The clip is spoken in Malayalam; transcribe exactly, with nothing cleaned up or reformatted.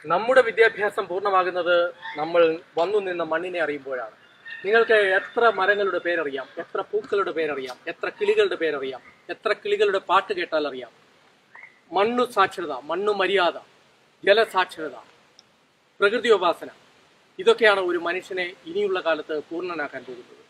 നമ്മുടെ വിദ്യാഭ്യാസം പൂർണ്ണമാകുന്നത് നമ്മൾ വന്നു നിന്ന മണ്ണിനെ അറിയുമ്പോഴാണ്. നിങ്ങൾക്ക് എത്ര മരങ്ങളുടെ പേരറിയാം, എത്ര പൂക്കളുടെ പേരറിയാം, എത്ര കിളികളുടെ പേരറിയാം, എത്ര കിളികളുടെ പാട്ട് കേട്ടാൽ അറിയാം. മണ്ണു സാക്ഷരത, മണ്ണു മര്യാദ, ജലസാക്ഷരത, പ്രകൃതിയോപാസന, ഇതൊക്കെയാണ് ഒരു മനുഷ്യനെ ഇനിയുള്ള കാലത്ത് പൂർണ്ണനാക്കാൻ പോകുന്നത്.